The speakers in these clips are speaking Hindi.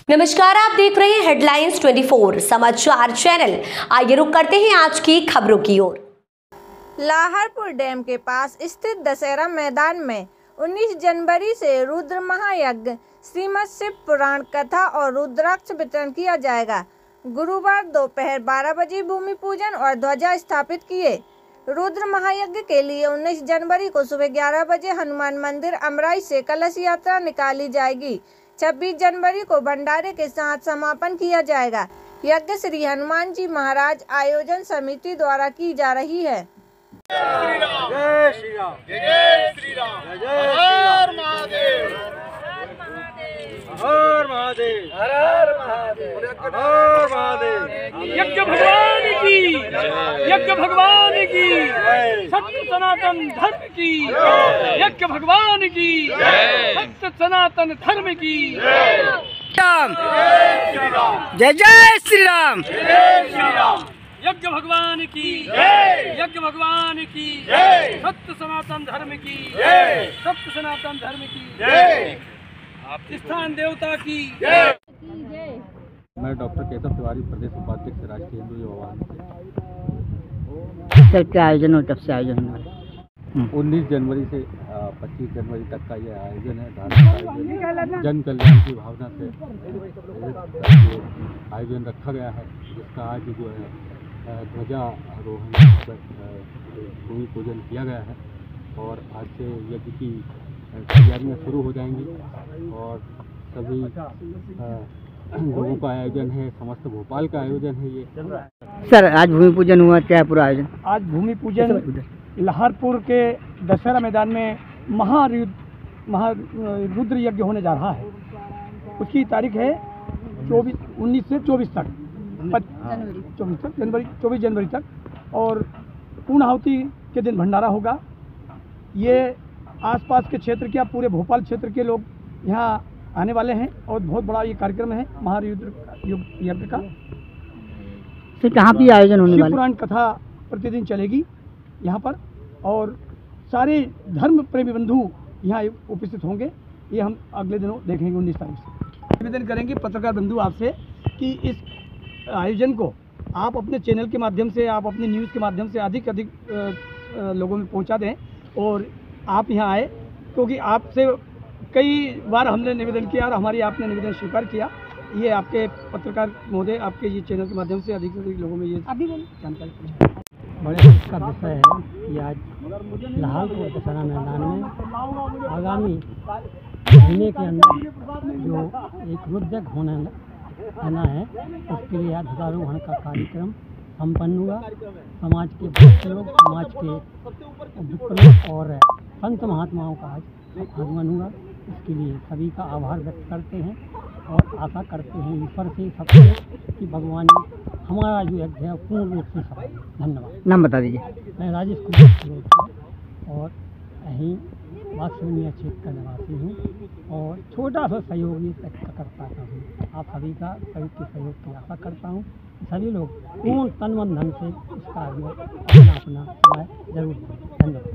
नमस्कार, आप देख रहे हैं हेडलाइंस 24 समाचार चैनल। आइए रुक करते हैं आज की खबरों की ओर। लाहरपुर डैम के पास स्थित दशहरा मैदान में 19 जनवरी से रुद्र महायज्ञ, श्रीमद् शिव पुराण कथा और रुद्राक्ष वितरण किया जाएगा। गुरुवार दोपहर 12 बजे भूमि पूजन और ध्वजा स्थापित किए। रुद्र महायज्ञ के लिए 19 जनवरी को सुबह 11 बजे हनुमान मंदिर अमराई से कलश यात्रा निकाली जाएगी। 26 जनवरी को भंडारे के साथ समापन किया जाएगा। यज्ञ श्री हनुमान जी महाराज आयोजन समिति द्वारा की जा रही है। जय श्री राम, जय श्री राम, जय हर महादेव, हर महादेव, हर महादेव, हर महादेव। यज्ञ भगवान की, यज्ञ भगवान की, सत्य सनातन धर्म की, यज्ञ भगवान की, सत्य सनातन धर्म की। राम, जय जय श्री राम, जय श्री राम। यज्ञ भगवान की, यज्ञ भगवान की, सत्य सनातन धर्म की, सत्य सनातन धर्म की, स्थान देवता की। मैं डॉक्टर केशव तिवारी, प्रदेश उपाध्यक्ष राष्ट्रीय हिंदू युवा सर क्या आयोजन और कब से आयोजन होने वाला है? 19 जनवरी से 25 जनवरी तक का यह आयोजन है। धार्मिक आयोजन जन कल्याण की भावना से ये आयोजन रखा गया है, जिसका आज जो है ध्वजारोहण भूमि पूजन किया गया है और आज से यज्ञ की तैयारियाँ शुरू हो जाएंगी और सभी लोगों का आयोजन है, समस्त भोपाल का आयोजन है ये। सर आज भूमि पूजन हुआ, क्या है पूरा आयोजन? आज भूमि पूजन लाहरपुर के दशहरा मैदान में रुद्र यज्ञ होने जा रहा है। उसकी तारीख है 19 से 24 तक, 24 जनवरी तक, और पूर्णाहुति के दिन भंडारा होगा। ये आसपास के क्षेत्र के, पूरे भोपाल क्षेत्र के लोग यहाँ आने वाले हैं और बहुत बड़ा ये कार्यक्रम है महारुद्र यज्ञ का। सर कहाँ पे आयोजन होने वाला है? शिव पुराण कथा प्रतिदिन चलेगी यहाँ पर और सारे धर्म प्रेमी बंधु यहाँ उपस्थित होंगे। ये हम अगले दिनों देखेंगे 19 तारीख से। निवेदन करेंगे पत्रकार बंधु आपसे कि इस आयोजन को आप अपने चैनल के माध्यम से, आप अपने न्यूज़ के माध्यम से अधिक लोगों में पहुँचा दें और आप यहाँ आए, क्योंकि आपसे कई बार हमने निवेदन किया और हमारी आपने निवेदन स्वीकार किया। ये आपके पत्रकार महोदय आपके ये चैनल के माध्यम से अधिक से अधिक लोगों में ये जानकारी पहुँचाएं। बड़े इसका विषय है कि आज लाहौर दशहरा मैदान में आगामी महीने के अंदर जो एक रुद्र यज्ञ होना है, उसके लिए आज ध्वजारोहण का कार्यक्रम संपन्न हुआ। समाज के भक्त लोग, समाज के विप्लव और संत महात्माओं का आज आगमन हुआ। इसके लिए सभी का आभार व्यक्त करते हैं और आशा करते हैं ईश्वर से सबसे कि भगवान हमारा जो यज्ञ है पूर्ण रूप से सफल। धन्यवाद। नाम बता दीजिए। मैं राजेश कुमार और यहीं वात्सल्य क्षेत्र का निवासी हूँ और छोटा सा सहयोग ये करता हूँ। आप सभी के सहयोग की आशा करता हूँ। सभी लोग पूर्ण तन मन धन से इस कार्य में अपना समय जरूर दें। धन्यवाद।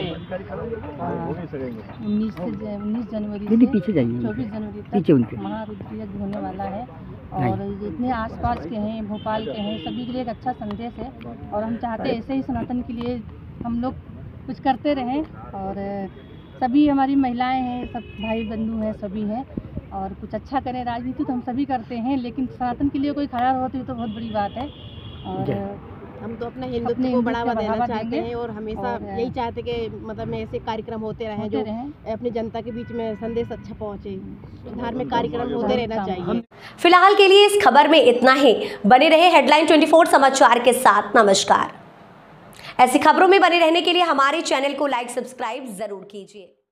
19 जनवरी दीदी से पीछे जाइए, 24 जनवरी पीछे तक महारुद्र यज्ञ होने वाला है और जितने आसपास के हैं, भोपाल के हैं, सभी के लिए एक अच्छा संदेश है और हम चाहते हैं ऐसे ही सनातन के लिए हम लोग कुछ करते रहें और सभी हमारी महिलाएं हैं, सब भाई बंधु हैं, सभी हैं और कुछ अच्छा करें। राजनीति तो हम सभी करते हैं, लेकिन सनातन के लिए कोई खड़ा होती है तो बहुत बड़ी बात है और हम तो अपने हिंदुत्व को बढ़ावा देना चाहते हैं और हमेशा यही चाहते कि मतलब में ऐसे कार्यक्रम होते रहें जो अपनी जनता के बीच में संदेश अच्छा पहुंचे। धार्मिक कार्यक्रम होते रहना चाहिए। फिलहाल के लिए इस खबर में इतना ही। बने रहे हेडलाइन 24 समाचार के साथ। नमस्कार। ऐसी खबरों में बने रहने के लिए हमारे चैनल को लाइक, सब्सक्राइब जरूर कीजिए।